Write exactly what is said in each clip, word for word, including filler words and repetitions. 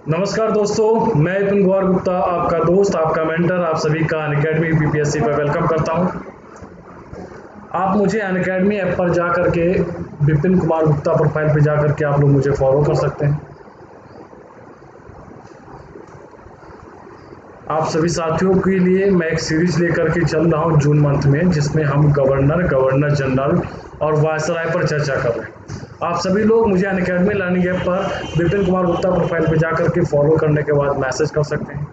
नमस्कार दोस्तों, मैं विपिन कुमार गुप्ता, आपका दोस्त, आपका मेंटर, आप सभी का अनअकैडमी बीपीएससी पर वेलकम करता हूं। आप मुझे अनअकैडमी ऐप पर जा करके विपिन कुमार गुप्ता प्रोफाइल पर जा करके आप लोग मुझे फॉलो कर सकते हैं। आप सभी साथियों के लिए मैं एक सीरीज लेकर के चल रहा हूं जून मंथ में, जिसमें हम गवर्नर, गवर्नर जनरल और वायसराय पर चर्चा कर रहे हैं। आप सभी लोग मुझे अनअकैडमी लर्निंग ऐप पर विपिन कुमार गुप्ता प्रोफाइल पे जाकर के फॉलो करने के बाद मैसेज कर सकते हैं।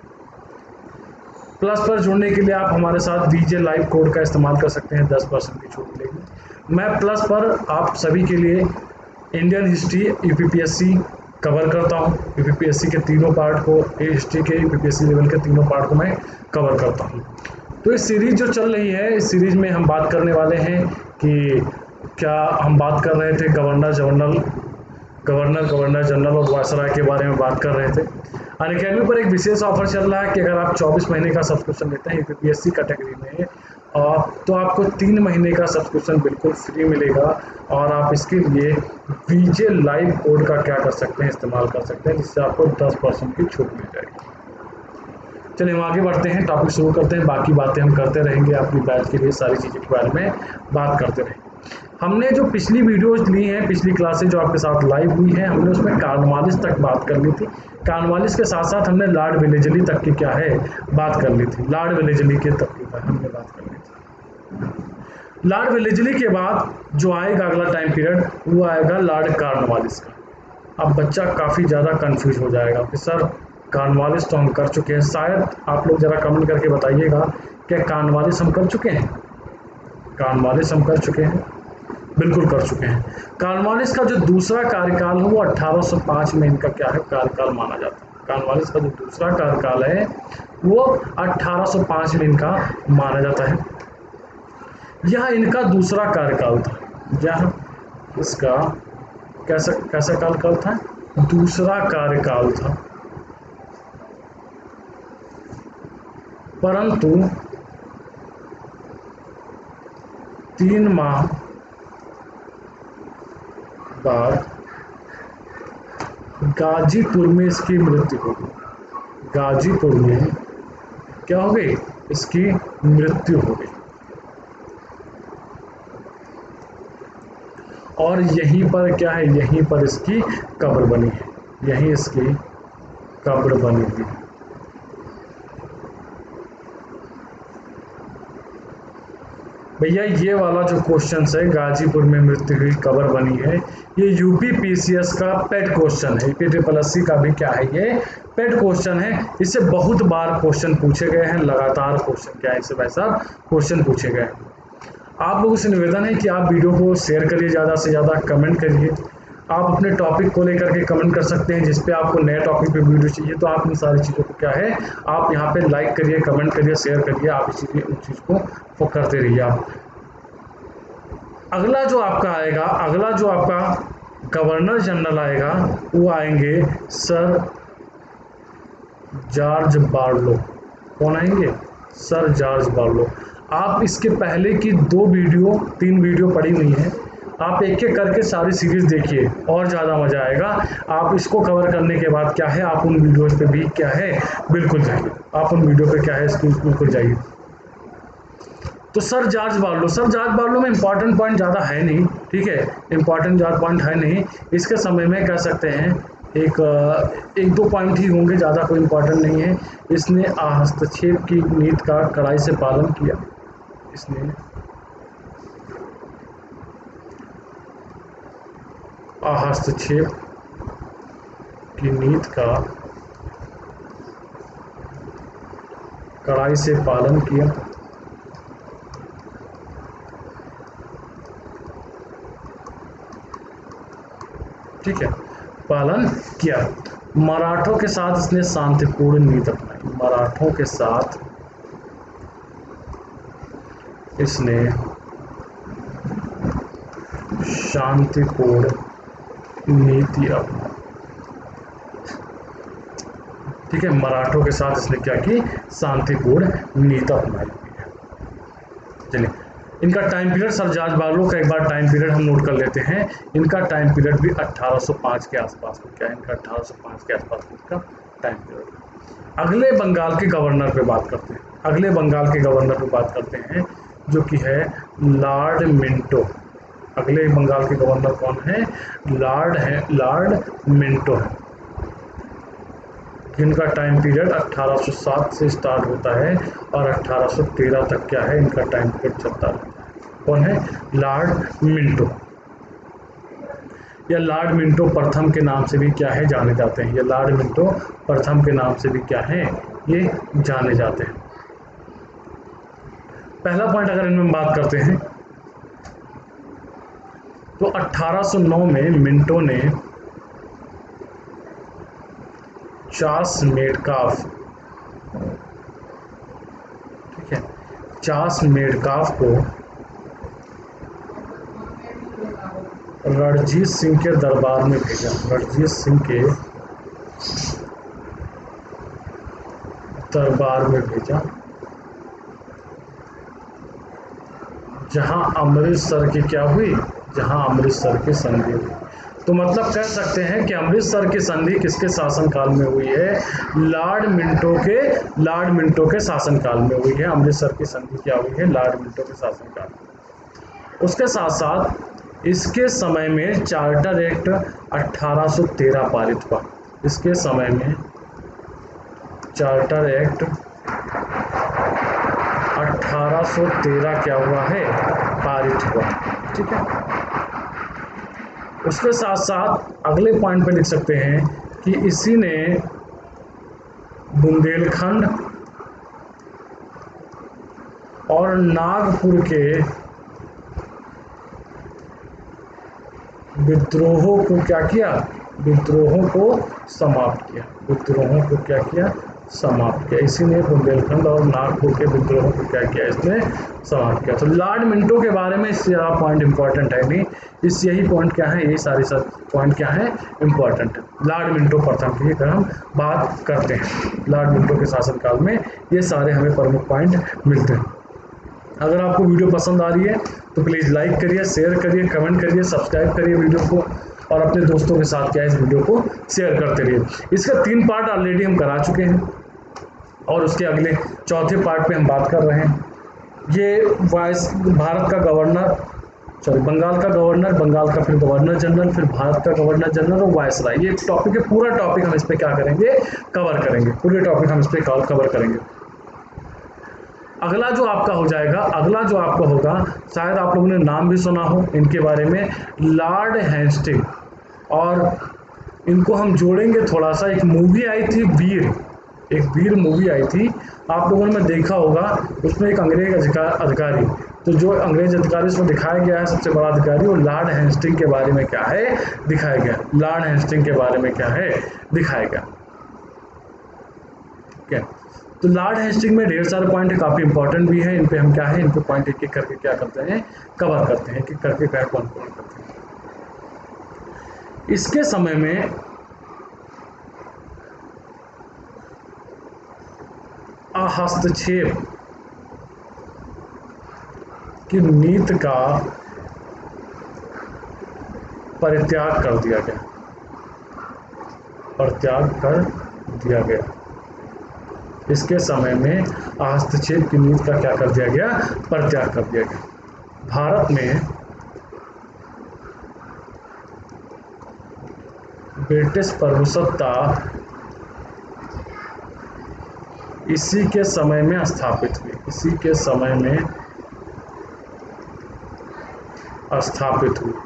प्लस पर जुड़ने के लिए आप हमारे साथ वीजे लाइव कोड का इस्तेमाल कर सकते हैं, दस परसेंट की छूट मिलेगी। मैं प्लस पर आप सभी के लिए इंडियन हिस्ट्री यूपीपीएससी कवर करता हूँ। यूपीपीएससी के तीनों पार्ट को, हिस्ट्री के यूपीपीएससी लेवल के तीनों पार्ट को मैं कवर करता हूँ। तो इस सीरीज जो चल रही है, इस सीरीज में हम बात करने वाले हैं कि क्या हम बात कर रहे थे governor general governor governor general और वायसराय के बारे में बात कर रहे थे। अनअकैडमी पर एक विशेष ऑफर चल रहा है कि अगर आप चौबीस महीने का सब्सक्रिप्शन लेते हैं यूपीपीएससी कैटेगरी में, तो आपको तीन महीने का सब्सक्रिप्शन बिल्कुल फ्री मिलेगा। और आप इसके लिए वीजे लाइव कोड का क्या कर सकते हैं, इस्तेमाल कर सकते हैं, जिससे आपको दस परसेंट की छूट मिल जाएगी। चलिए हम आगे बढ़ते हैं, टॉपिक शुरू करते हैं। बाकी बातें हम करते रहेंगे, अपनी बैच के लिए सारी चीज़ों के बारे में बात करते रहेंगे। हमने जो पिछली वीडियोज ली हैं, पिछली क्लासेज जो आपके साथ लाइव हुई हैं, हमने उसमें कार्नवालिस तक बात कर ली थी। कार्नवालिस के साथ साथ हमने लॉर्ड वेलेस्ली तक की क्या है बात कर ली थी। लॉर्ड वेलेस्ली के तक की हमने बात कर ली थी। लॉर्ड वेलेस्ली के बाद जो आएगा अगला टाइम पीरियड, वो आएगा लॉर्ड कार्नवालिस का। अब बच्चा काफ़ी ज़्यादा कन्फ्यूज हो जाएगा कि सर कार्नवालिस तो हम कर चुके हैं। शायद आप लोग ज़रा कमेंट करके बताइएगा क्या कार्नवालिस हम कर चुके हैं। कार्नवालिस हम कर चुके हैं, बिल्कुल कर चुके हैं। कार्नवालिस का जो दूसरा कार्यकाल है वो अठारह सौ पाँच में इनका क्या है कार्यकाल माना जाता है। कार्नवालिस का जो दूसरा कार्यकाल है वो अठारह सौ पाँच में इनका माना जाता है। यह इनका दूसरा कार्यकाल था। यह इसका कैसा कैसा कार्यकाल था, दूसरा कार्यकाल था। परंतु तीन माह बाद गाजीपुर में इसकी मृत्यु हो गई। गाजीपुर में क्या हो गई, इसकी मृत्यु हो गई। और यहीं पर क्या है, यहीं पर इसकी कब्र बनी है। यहीं इसकी कब्र बनी हुई है। भैया ये वाला जो क्वेश्चन है, गाजीपुर में मृत्यु हुई कब्र बनी है, ये यूपी पीसीएस का पेट क्वेश्चन है। यूपी ट्रिपल एस सी का भी क्या है, ये पेट क्वेश्चन है। इससे बहुत बार क्वेश्चन पूछे गए हैं, लगातार क्वेश्चन क्या है इससे भाई साहब क्वेश्चन पूछे गए हैं। आप लोगों से निवेदन है कि आप वीडियो को शेयर करिए, ज़्यादा से ज़्यादा कमेंट करिए। आप अपने टॉपिक को लेकर के कमेंट कर सकते हैं, जिस पे आपको नए टॉपिक पे वीडियो चाहिए, तो आप इन सारी चीज़ों को क्या है आप यहाँ पे लाइक करिए, कमेंट करिए, शेयर करिए। आप इस चीज़ उन चीज़ को करते रहिए। आप अगला जो आपका आएगा, अगला जो आपका गवर्नर जनरल आएगा, वो आएंगे सर जॉर्ज बार्लो। कौन आएंगे, सर जॉर्ज बार्लो। आप इसके पहले की दो वीडियो तीन वीडियो पड़ी हुई हैं, आप एक एक करके सारी सीरीज देखिए और ज़्यादा मज़ा आएगा। आप इसको कवर करने के बाद क्या है आप उन वीडियोज़ पे भी क्या है बिल्कुल जाइए। आप उन वीडियो पे क्या है इसकी बिल्कुल जाइए। तो sir George Barlow, sir George Barlow में इंपॉर्टेंट पॉइंट ज़्यादा है नहीं, ठीक है, इंपॉर्टेंट ज़्यादा पॉइंट है नहीं। इसके समय में कह सकते हैं एक एक दो पॉइंट ही होंगे, ज़्यादा कोई इंपॉर्टेंट नहीं है। इसने हस्तक्षेप की नीति का कड़ाई से पालन किया। इसने हस्तक्षेप की नीति का कड़ाई से पालन किया। ठीक है, पालन किया। मराठों के साथ इसने शांतिपूर्ण नीति अपनाई। मराठों के साथ इसने शांतिपूर्ण नीति अपनाई। ठीक है, मराठों के साथ इसने क्या की, शांतिपूर्ण नीति अपनाई हुई है। चलिए इनका time period, sir George Barlow का एक बार टाइम पीरियड हम नोट कर लेते हैं। इनका टाइम पीरियड भी अठारह सौ पाँच के आसपास में, क्या है इनका अठारह सौ पाँच के आसपास में इनका टाइम पीरियड। अगले बंगाल के गवर्नर पे बात करते हैं, अगले बंगाल के गवर्नर पे बात करते हैं जो कि है लॉर्ड मिंटो। अगले बंगाल के गवर्नर कौन है? लॉर्ड है, लॉर्ड मिंटो है, जिनका टाइम पीरियड अठारह सौ सात से स्टार्ट होता है और अठारह सौ तेरह तक क्या है इनका टाइम पीरियड चलता रहता है। कौन है? लॉर्ड मिंटो, या लॉर्ड मिंटो प्रथम के नाम से भी क्या है जाने जाते हैं, या लॉर्ड मिंटो प्रथम के नाम से भी क्या है ये जाने जाते हैं। पहला पॉइंट अगर इनमें बात करते हैं तो अठारह सौ नौ में मिंटो ने चार्ल्स मेटकाफ, ठीक है, चार्ल्स मेटकाफ को रणजीत सिंह के दरबार में भेजा, रणजीत सिंह के दरबार में भेजा, जहां अमृतसर की क्या हुई, जहां अमृतसर की संधि हुई। तो मतलब कह सकते हैं कि अमृतसर की संधि किसके शासनकाल में हुई है? लॉर्ड मिंटो के, लॉर्ड मिंटो के शासनकाल में हुई है। अमृतसर की संधि क्या हुई है? लॉर्ड मिंटो के शासनकाल में। उसके साथ साथ इसके समय में चार्टर एक्ट अठारह सौ तेरह पारित हुआ। इसके समय में चार्टर एक्ट अठारह सौ तेरह क्या हुआ है? पारित हुआ, ठीक है। उसके साथ साथ अगले पॉइंट पे लिख सकते हैं कि इसी ने बुंदेलखंड और नागपुर के विद्रोहों को क्या किया? विद्रोहों को समाप्त किया, विद्रोहों को क्या किया? समाप्त किया। इसी ने बुंदेलखंड और नागपुर के विद्रोहों को क्या किया? इसने समाप्त किया। तो लॉर्ड मिंटो के बारे में इससे ज़्यादा पॉइंट इंपॉर्टेंट है नहीं, इस यही पॉइंट क्या है, यही सारे सब पॉइंट क्या है इंपॉर्टेंट है। लॉर्ड मिंटो प्रथम की अगर हम बात करते हैं, लॉर्ड मिंटो के शासनकाल में ये सारे हमें प्रमुख पॉइंट मिलते हैं। अगर आपको वीडियो पसंद आ रही है तो प्लीज़ लाइक करिए, शेयर करिए, कमेंट करिए, सब्सक्राइब करिए वीडियो को, और अपने दोस्तों के साथ क्या है इस वीडियो को शेयर करते रहिए। इसका तीन पार्ट ऑलरेडी हम करा चुके हैं और उसके अगले चौथे पार्ट पे हम बात कर रहे हैं। ये वाइस भारत का गवर्नर, सॉरी बंगाल का गवर्नर, बंगाल का फिर गवर्नर जनरल, फिर भारत का गवर्नर जनरल और वायसराय, ये टॉपिक है। पूरा टॉपिक हम इस पर क्या करेंगे? कवर करेंगे, पूरे टॉपिक हम इस पर कवर करेंगे। अगला जो आपका हो जाएगा, अगला जो आपका होगा, शायद आप लोगों ने नाम भी सुना हो इनके बारे में, लॉर्ड हेस्टिंग, और इनको हम जोड़ेंगे थोड़ा सा। एक मूवी आई थी वीर, एक वीर मूवी आई थी, आप लोगों ने देखा होगा। उसमें एक अंग्रेज अधिकारी, तो जो अंग्रेज अधिकारी उसमें दिखाया गया है सबसे बड़ा अधिकारी, वो लॉर्ड हेस्टिंग के बारे में क्या है दिखाया गया, लॉर्ड हेस्टिंग के बारे में क्या है दिखाया गया, ठीक है। तो लॉर्ड हेस्टिंग में ढेर सारे पॉइंट है, काफ़ी इंपॉर्टेंट भी है। इन पे हम क्या है, इन पे पॉइंट एक एक करके क्या करते हैं, कवर करते हैं, एक एक करके क्या कौन कौन करते हैं। इसके समय में हस्तक्षेप की नीति का परित्याग कर दिया गया, परित्याग कर दिया गया। इसके समय में हस्तक्षेप की नीति का क्या कर दिया गया? परित्याग कर दिया गया। भारत में ब्रिटिश प्रभुसत्ता इसी के समय में स्थापित हुई, इसी के समय में स्थापित हुई,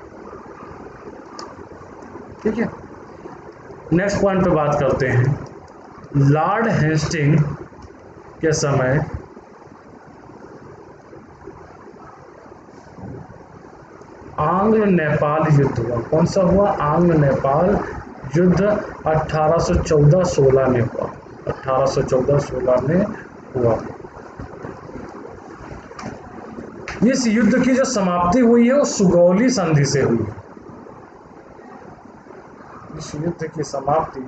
ठीक है। नेक्स्ट पॉइंट पे बात करते हैं। लॉर्ड हेस्टिंग के समय आंग्ल नेपाल युद्ध हुआ। कौन सा हुआ? आंग्ल नेपाल युद्ध अठारह सौ चौदह सोलह में हुआ, अठारह सौ चौदह सोलह में हुआ। इस युद्ध की जो समाप्ति हुई है वो सुगौली संधि से हुई। इस युद्ध की समाप्ति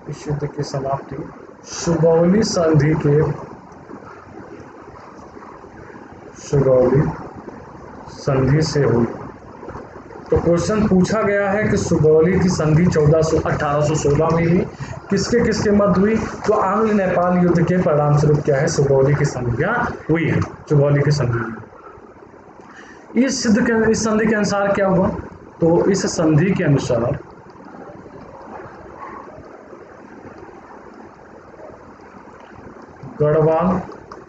इस युद्ध की समाप्ति सुगौली संधि के सुगौली संधि से हुई। तो क्वेश्चन पूछा गया है कि सुगौली की संधि चौदह सौ अठारह सौ सोलह में हुई, किसके किसके मध्य हुई? तो आंग्ल नेपाल युद्ध के परिणाम स्वरूप क्या है, सुगौली की संधियां हुई है, सुगौली की संधि हुई। इस सिद्ध के इस संधि के अनुसार क्या हुआ? तो इस संधि के अनुसार गढ़वाल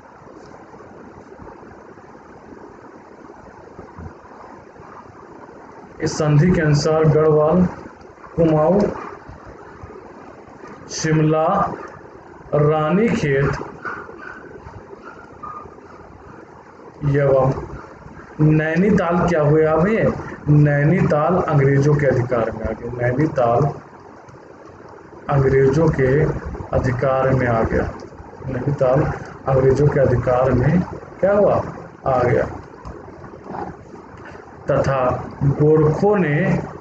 इस संधि के अनुसार गढ़वाल, कुमाऊं, शिमला, रानीखेत एवं नैनीताल क्या हुए? अभी नैनीताल अंग्रेजों के अधिकार में आ गया। नैनीताल अंग्रेजों के अधिकार में आ गया। नैनीताल अंग्रेजों के अधिकार में क्या हुआ? आ गया। तथा गोरखों ने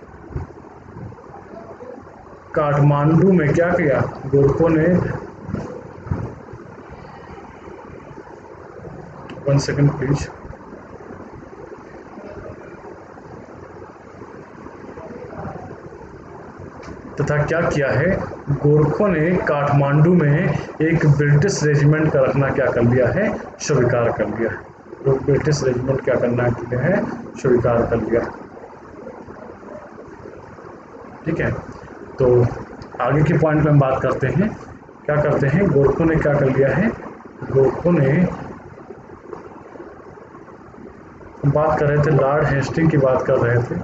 काठमांडू में क्या किया? गोरखों ने वन सेकंड प्लीज तथा क्या किया है? गोरखों ने काठमांडू में एक ब्रिटिश रेजिमेंट का रखना क्या कर लिया है? स्वीकार कर लिया है। तो ब्रिटिश रेजिमेंट क्या करना है? स्वीकार कर लिया। ठीक है, तो आगे के पॉइंट पे हम बात करते हैं। क्या करते हैं? गोरखों ने क्या कर लिया है? गोरखों ने हम बात कर रहे थे लॉर्ड हेस्टिंग की बात कर रहे थे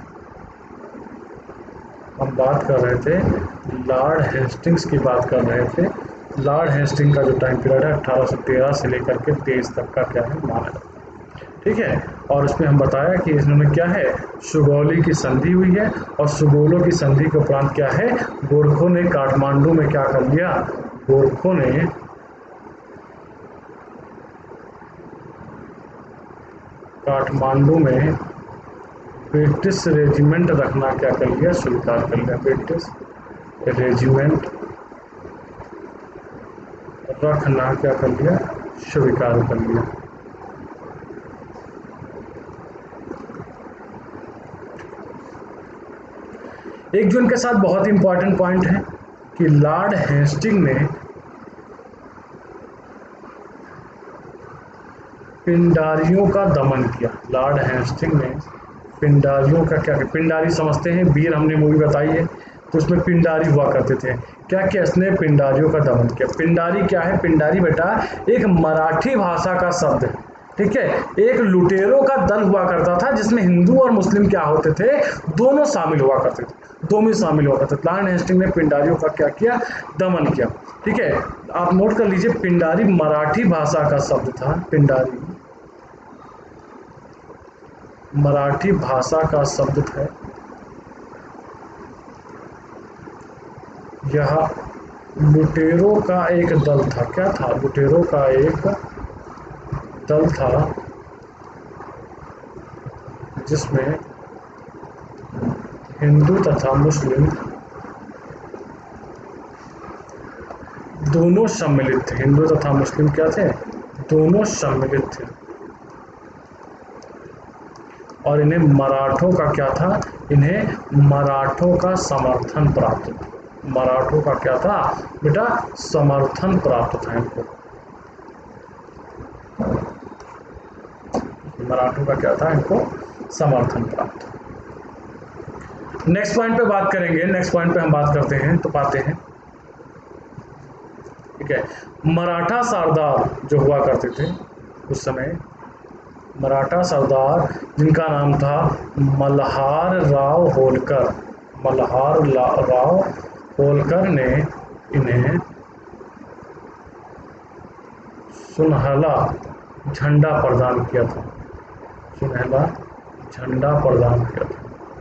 हम बात कर रहे थे लॉर्ड हेस्टिंग्स की बात कर रहे थे। लॉर्ड हेस्टिंग का जो टाइम पीरियड है अठारह सौ तेरह से लेकर के तेईस तक का क्या है? माना जाता है। ठीक है, और उसमें हम बताया कि इन्होंने क्या है? सुगौली की संधि हुई है, और सुगौलों की संधि के उपरांत क्या है? गोरखों ने काठमांडू में क्या कर लिया? गोरखों ने काठमांडू में ब्रिटिश रेजिमेंट रखना क्या कर लिया? स्वीकार कर लिया। ब्रिटिश रेजिमेंट रखना क्या कर लिया? स्वीकार कर लिया। एक जो इनके साथ बहुत ही इंपॉर्टेंट पॉइंट है कि लॉर्ड हेस्टिंग ने पिंडारियों का दमन किया। लॉर्ड हेस्टिंग ने पिंडारियों का क्या किया? पिंडारी समझते हैं, वीर हमने मूवी बताई है, तो उसमें पिंडारी हुआ करते थे। क्या किया इसने? पिंडारियों का दमन किया। पिंडारी क्या है? पिंडारी बेटा एक मराठी भाषा का शब्द है। ठीक है, एक लुटेरों का दल हुआ करता था जिसमें हिंदू और मुस्लिम क्या होते थे? दोनों शामिल हुआ करते थे, दोनों शामिल हुआ करते थे। लॉर्ड हेस्टिंग ने पिंडारियों का क्या किया? दमन किया। ठीक है, आप नोट कर लीजिए, पिंडारी मराठी भाषा का शब्द था। पिंडारी मराठी भाषा का शब्द है। यह लुटेरों का एक दल था। क्या था? लुटेरों का एक दल था जिसमें हिंदू तथा मुस्लिम दोनों सम्मिलित थे। हिंदू तथा मुस्लिम क्या थे? दोनों सम्मिलित थे। और इन्हें मराठों का क्या था? इन्हें मराठों का समर्थन प्राप्त था। मराठों का क्या था बेटा? समर्थन प्राप्त था इनको। मराठों का क्या था? इनको समर्थन प्राप्त। नेक्स्ट पॉइंट पे बात करेंगे। नेक्स्ट पॉइंट पे हम बात करते हैं तो पाते हैं, ठीक है, मराठा सरदार जो हुआ करते थे उस समय, मराठा सरदार जिनका नाम था मल्हार राव होलकर। मल्हार राव होलकर ने इन्हें सुनहला झंडा प्रदान किया था। सुनहला झंडा प्रदान किया था।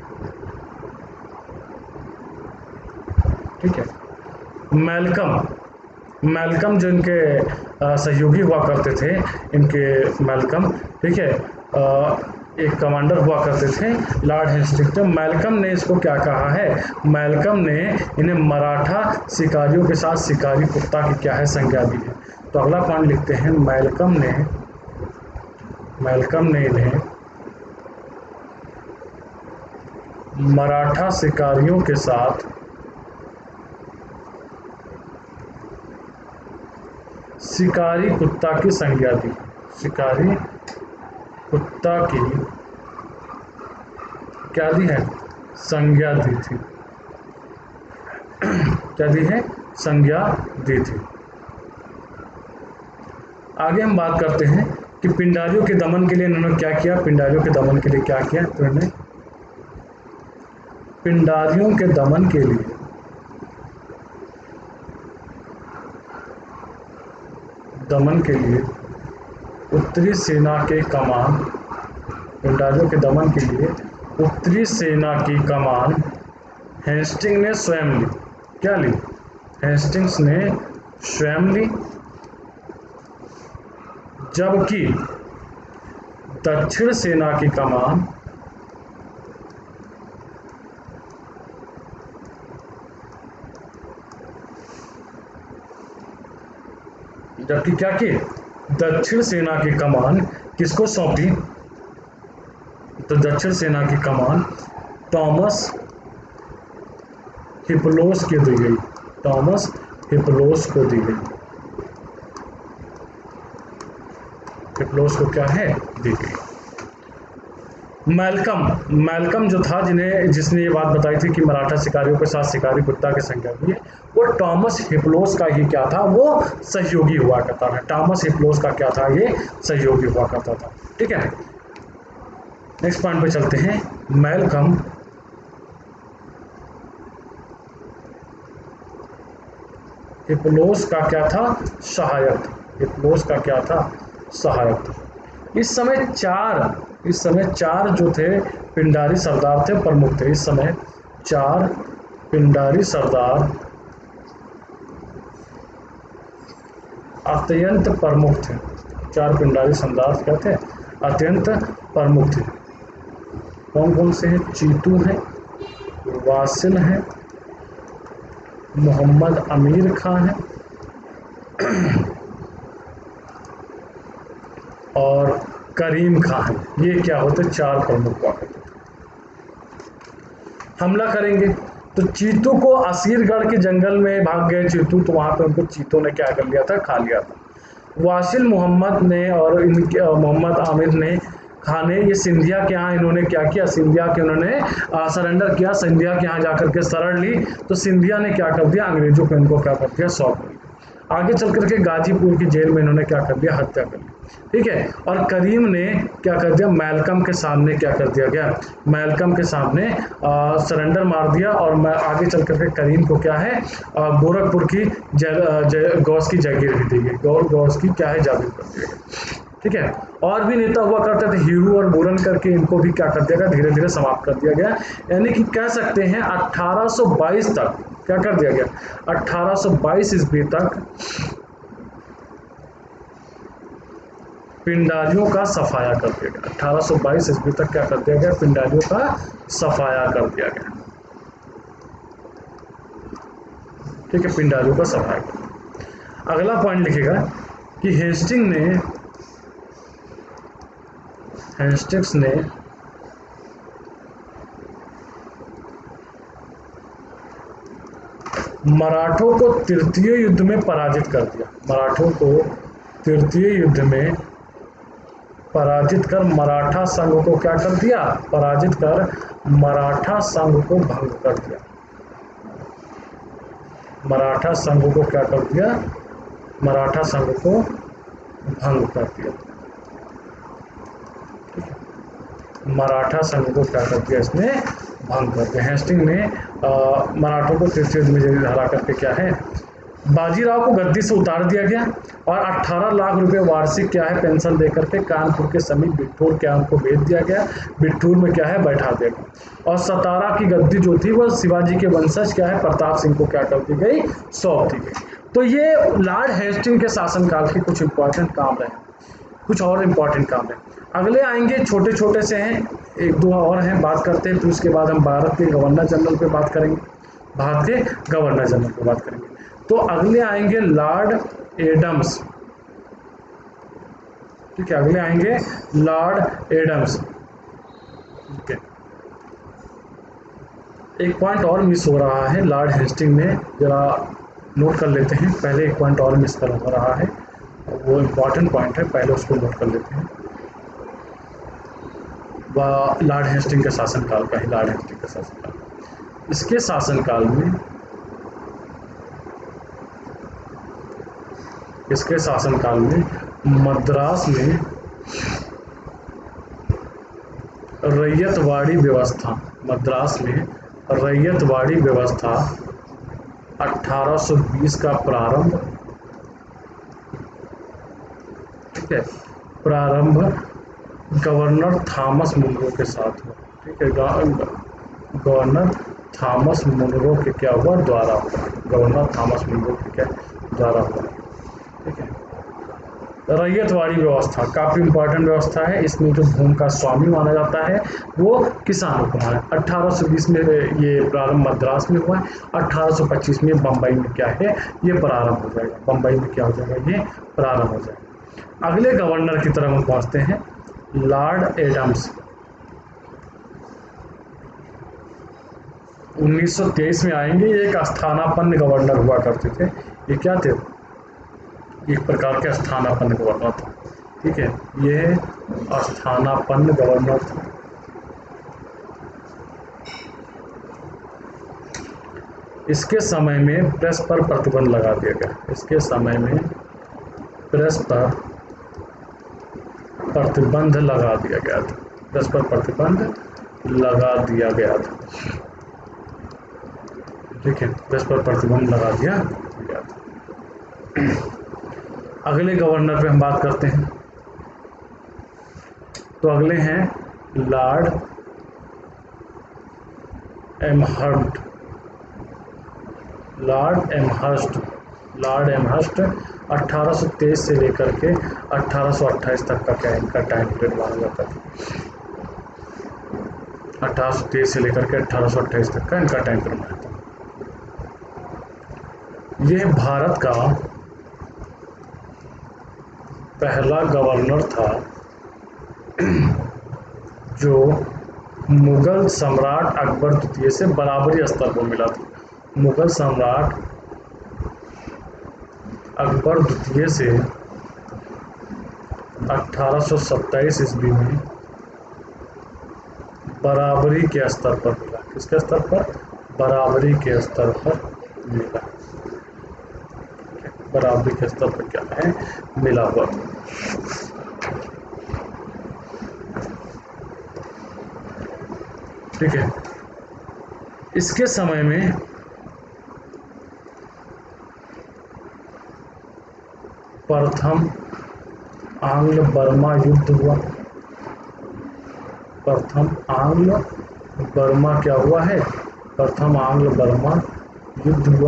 ठीक है, मैल्कम मैल्कम जो इनके सहयोगी हुआ करते थे, इनके मैल्कम, ठीक है, एक कमांडर हुआ करते थे लॉर्ड हेस्टिंग्स। मैल्कम ने इसको क्या कहा है, मैल्कम ने इन्हें मराठा शिकारियों के साथ शिकारी कुत्ता की क्या है संज्ञा दी है। तो अगला पॉइंट लिखते हैं, मैल्कम ने मैल्कम ने इन्हें मराठा शिकारियों के साथ शिकारी कुत्ता की संज्ञा दी, शिकारी कुत्ता की क्या दी है, संज्ञा दी थी, क्या दी है, संज्ञा दी थी। आगे हम बात करते हैं कि पिंडारियों के दमन के लिए इन्होंने क्या किया, पिंडारियों के दमन के लिए क्या किया, तो इन्होंने पिंडारियों के दमन के लिए दमन के लिए उत्तरी सेना के कमान पिंडारियों के दमन के लिए उत्तरी सेना की कमान हेस्टिंग्स ने स्वयं ली। क्या ली, हेस्टिंग्स ने स्वयं ली, जबकि दक्षिण सेना की कमान जबकि क्या की, दक्षिण सेना की कमान किसको सौंपी, तो दक्षिण सेना की कमान थॉमस हिप्लोस को दी गई, थॉमस हिप्लोस को दी गई, हिप्लोस को क्या है, दी गई। मैल्कम मैल्कम जो था, जिन्हें जिसने ये बात बताई थी कि मराठा शिकारियों के साथ शिकारी कुत्ता की संज्ञा दी है, वो थॉमस हिप्लोस का ही क्या था, वो सहयोगी हुआ करता था। थॉमस हिप्लोस का क्या था, ये सहयोगी हुआ करता था। ठीक है, नेक्स्ट पॉइंट पे चलते हैं। मैल्कम हिप्लोस का क्या था, सहायक था, हिप्लोस का क्या था, सहायक था। इस समय चार इस समय चार जो थे पिंडारी सरदार थे, प्रमुख थे। इस समय चार पिंडारी सरदार अत्यंत प्रमुख थे, चार पिंडारी सरदार क्या थे, अत्यंत प्रमुख थे। कौन कौन से हैं, चीतू हैं, वासिल हैं, मोहम्मद अमीर खान है और करीम खान है। ये क्या होते, चार प्रमुख हुआ करते थे। हमला करेंगे तो चीतू को असीरगढ़ के जंगल में भाग गए चीतू, तो वहां पे उनको चीतों ने क्या कर लिया था, खा लिया था। वासिल मोहम्मद ने और इनके मोहम्मद आमिर ने खाने ये सिंधिया के यहाँ इन्होंने क्या किया, सिंधिया के उन्होंने सरेंडर किया, सिंधिया के यहाँ जाकर के शरण ली, तो सिंधिया ने क्या कर दिया, अंग्रेजों को इनको क्या कर दिया, सौंप दिया। आगे चल करके गाजीपुर की जेल में इन्होंने क्या कर दिया, हत्या कर ली। ठीक है, और करीम ने क्या कर दिया, मैल्कम के सामने क्या कर दिया गया, मैल्कम के सामने सरेंडर मार दिया, और मैं आगे चल करके करीम को क्या है, गोरखपुर की गौस की जागीर भी दी गई, गौर गौस की क्या है, जागीर कर दी गई। ठीक है, और भी नेता हुआ करते थे हीरू और बुरन करके, इनको भी क्या कर दिया गया, धीरे धीरे समाप्त कर दिया गया। यानी कि कह सकते हैं अठारह सौ बाईस तक क्या कर दिया गया, अठारह सौ बाईस ईस्वी तक पिंडारियों का सफाया कर दिया गया। अठारह सौ बाईस ईस्वी तक क्या कर दिया गया, पिंडारियों का सफाया कर दिया गया। ठीक है, पिंडारियों का सफाया कर दिया। अगला पॉइंट लिखेगा कि हेस्टिंग ने हेस्टिंग्स ने मराठों को तृतीय युद्ध में पराजित कर दिया, मराठों को तृतीय युद्ध में पराजित कर मराठा संघ को क्या कर दिया, पराजित कर मराठा संघ को भंग कर दिया, मराठा संघ को क्या कर दिया, मराठा संघ को भंग कर दिया, मराठा संघ को क्या कर दिया, इसने भंग कर दिया। हेस्टिंग ने मराठों को तृतीय युद्ध में हरा करके क्या है, बाजीराव को गद्दी से उतार दिया गया और अठारह लाख रुपए वार्षिक क्या है, पेंशन देकर के कानपुर के समीप बिठूर क्या उनको भेज दिया गया, बिठूर में क्या है, बैठा दिया गया। और सतारा की गद्दी जो थी वह शिवाजी के वंशज क्या है, प्रताप सिंह को क्या कर दी गई, सौंप दी गई। तो ये लॉर्ड हेस्टिंग के शासनकाल के कुछ इंपॉर्टेंट काम रहे, कुछ और इंपॉर्टेंट काम है। अगले आएंगे छोटे छोटे से हैं, एक दो और हैं, बात करते हैं, फिर उसके बाद हम भारत के गवर्नर जनरल पे बात करेंगे, भारत के गवर्नर जनरल पे बात करेंगे। तो अगले आएंगे लॉर्ड एडम्स, ठीक है, अगले आएंगे लॉर्ड एडम्स। ठीक है, एक पॉइंट और मिस हो रहा है लॉर्ड हेस्टिंग में, जरा नोट कर लेते हैं। पहले एक पॉइंट और मिस कर हो रहा है, वो इम्पॉर्टेंट पॉइंट है, पहले उसको नोट कर लेते हैं। वह लॉर्ड हेस्टिंग के शासनकाल का है, लॉर्ड हेस्टिंग का शासनकाल। इसके शासनकाल में इसके शासनकाल में मद्रास में रैयतवाड़ी व्यवस्था, मद्रास में रैयतवाड़ी व्यवस्था अठारह सौ बीस का प्रारंभ, ठीक है, प्रारंभ गवर्नर थॉमस मुनरो के साथ हुआ, ठीक है, गवर्नर थॉमस मुनरो के क्या हुआ द्वारा हुआ, गवर्नर थॉमस मुनरो के क्या द्वारा हुआ, ठीक है। रैयतवाड़ी व्यवस्था काफ़ी इम्पोर्टेंट व्यवस्था है, इसमें जो भूमि का स्वामी माना जाता है वो किसानों को माना। अठारह सौ बीस में ये प्रारंभ मद्रास में हुआ है, अठारह सौ पच्चीस में बम्बई में क्या है ये प्रारंभ हो जाएगा, बम्बई में क्या हो जाएगा ये प्रारंभ हो जाएगा। अगले गवर्नर की तरफ हम पहुँचते हैं, लॉर्ड एडम्स। उन्नीस सौ तेईस में आएंगे, ये एक स्थानापन्न गवर्नर हुआ करते थे, ये क्या थे, एक प्रकार के स्थानापन्न गवर्नर था, ठीक है, ये स्थानापन्न गवर्नर था। इसके समय में प्रेस पर प्रतिबंध लगा दिया गया, इसके समय में प्रेस पर प्रतिबंध लगा दिया गया था, प्रेस पर प्रतिबंध लगा दिया गया था, ठीक है, प्रेस पर प्रतिबंध लगा दिया गया था। अगले गवर्नर पे हम बात करते हैं, तो अगले हैं Lord Amherst, Lord Amherst, Lord Amherst अठारह सौ तेईस से लेकर के अठारह सौ अट्ठाईस तक का क्या इनका टाइम पीरियड माना जाता था, अठारह सौ तेईस से लेकर के अठारह सौ अट्ठाईस तक का इनका टाइम पीरियड माना था। यह भारत का पहला गवर्नर था जो मुगल सम्राट अकबर द्वितीय से बराबरी स्तर पर मिला था, मुगल सम्राट अकबर द्वितीय से अठारह सौ सत्ताईस ईस्वी में बराबरी के स्तर पर मिला, किसके स्तर पर, बराबरी के स्तर पर मिला, बराबरी के स्तर पर क्या है मिला हुआ। ठीक है, इसके समय में प्रथम आंग्ल बर्मा युद्ध हुआ, प्रथम आंग्ल बर्मा क्या हुआ है, प्रथम आंग्ल बर्मा युद्ध हुआ,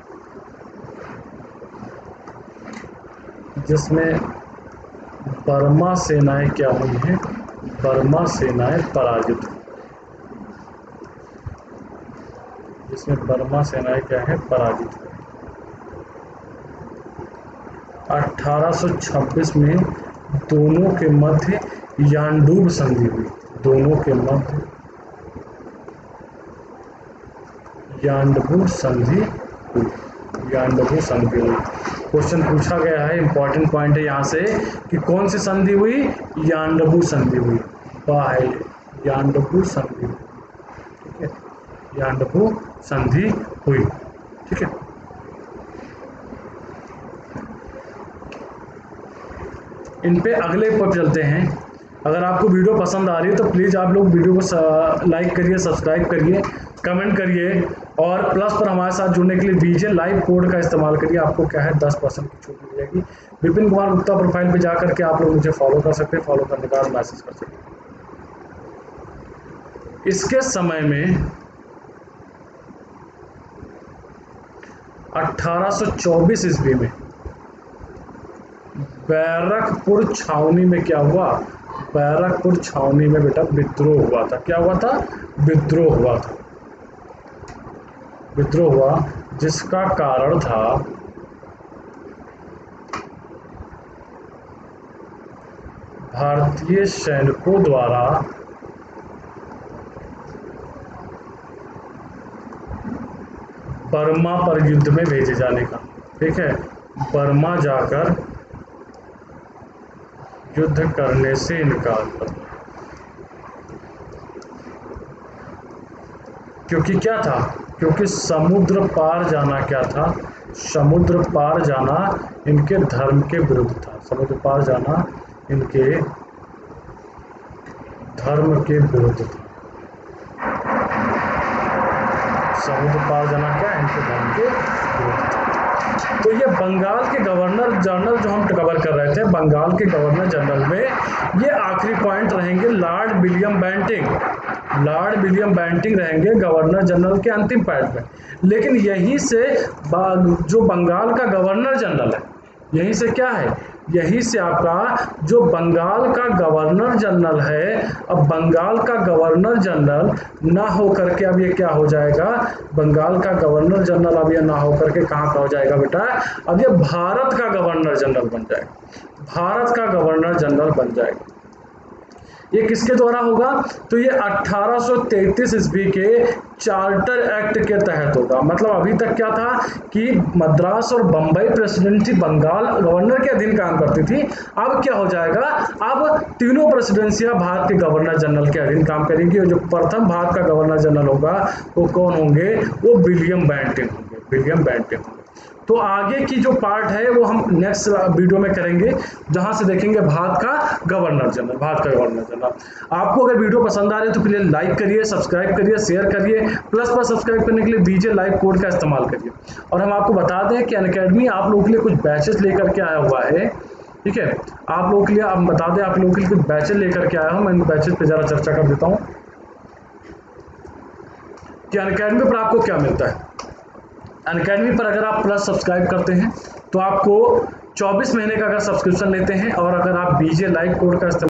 जिसमें बर्मा सेनाएं क्या हुई हैं, बर्मा सेनाएं पराजित हुई, जिसमें बर्मा सेनाएं क्या है पराजित हुई। अठारह सौ छब्बीस में दोनों के मध्य यांडूब संधि हुई, दोनों के मध्य यांडबू संधि हुई, यांडबू संधि हुई। क्वेश्चन पूछा गया है, इंपॉर्टेंट पॉइंट है यहाँ से कि कौन सी संधि हुई, यांडबू संधि हुई, बाय यांडबू संधि, ठीक है, यांडबू संधि हुई, ठीक है। इन पे अगले पर चलते हैं। अगर आपको वीडियो पसंद आ रही है तो प्लीज़ आप लोग वीडियो को लाइक करिए, सब्सक्राइब करिए, कमेंट करिए और प्लस पर हमारे साथ जुड़ने के लिए वीजे लाइव कोड का इस्तेमाल करिए, आपको क्या है दस परसेंट की छूट मिल जाएगी। विपिन कुमार गुप्ता प्रोफाइल पे जा करके आप लोग मुझे फॉलो कर सकते हैं, फॉलो करने के बाद मैसेज कर सकते हैं। इसके समय में अठारह सौ चौबीस ईस्वी में बैरकपुर छावनी में क्या हुआ, बैरकपुर छावनी में बेटा विद्रोह हुआ था। क्या हुआ था? विद्रोह हुआ था। विद्रोह हुआ जिसका कारण था भारतीय सैनिकों द्वारा बर्मा पर युद्ध में भेजे जाने का। ठीक है, बर्मा जाकर युद्ध करने से इनकार कर, क्योंकि क्या था? क्योंकि समुद्र पार जाना क्या था? समुद्र पार जाना इनके धर्म के विरुद्ध था। समुद्र पार जाना इनके धर्म के विरुद्ध था। समुद्र पार जाना क्या? इनके धर्म के विरुद्ध था। तो ये बंगाल के गवर्नर जनरल जो हम कवर कर रहे थे, बंगाल के गवर्नर जनरल में ये आखिरी पॉइंट रहेंगे Lord William Bentinck. Lord William Bentinck रहेंगे गवर्नर जनरल के अंतिम पॉइंट में। लेकिन यहीं से जो बंगाल का गवर्नर जनरल है, यहीं से क्या है? यहीं से आपका जो बंगाल का गवर्नर जनरल है, अब बंगाल का गवर्नर जनरल ना हो करके अब ये क्या हो जाएगा? बंगाल का गवर्नर जनरल अब ये ना हो करके कहाँ का हो जाएगा बेटा? अब ये भारत का गवर्नर जनरल बन जाएगा। भारत का गवर्नर जनरल बन जाएगा। ये किसके द्वारा होगा? तो ये अठारह सौ तैंतीस ईस्वी के चार्टर एक्ट के तहत होगा। मतलब अभी तक क्या था कि मद्रास और बंबई प्रेसिडेंसी बंगाल गवर्नर के अधीन काम करती थी। अब क्या हो जाएगा? अब तीनों प्रेसिडेंसियां भारत के गवर्नर जनरल के अधीन काम करेंगी और जो प्रथम भारत का गवर्नर जनरल होगा वो कौन होंगे? वो विलियम बेंटिंग होंगे। विलियम बेंटिंग होंगे। तो आगे की जो पार्ट है वो हम नेक्स्ट वीडियो में करेंगे, जहां से देखेंगे भारत का गवर्नर जनरल। भारत का गवर्नर जनरल। आपको अगर वीडियो पसंद आ रही है तो प्लीज लाइक करिए, सब्सक्राइब करिए, शेयर करिए। प्लस पर सब्सक्राइब करने के लिए बीजे लाइव कोड का इस्तेमाल करिए। और हम आपको बता दें कि अनअकैडमी आप लोगों के लिए कुछ बैचेस लेकर के आया हुआ है। ठीक है, आप लोगों के लिए आप बता दें आप लोगों के लिए कुछ बैचेस लेकर के आया हूँ। मैं इन बैचेस पर जरा चर्चा कर देता हूँ कि अनअकैडमी पर आपको क्या मिलता है। अनअकैडमी पर अगर आप प्लस सब्सक्राइब करते हैं तो आपको चौबीस महीने का अगर सब्सक्रिप्शन लेते हैं और अगर आप बीजे लाइव कोड का इस्तेमाल